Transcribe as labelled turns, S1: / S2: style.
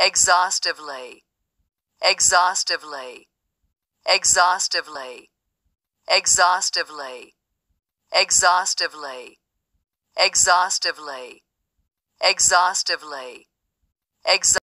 S1: exhaustively, exhaustively, exhaustively, exhaustively, exhaustively, exhaustively, exhaustively, exhaustively.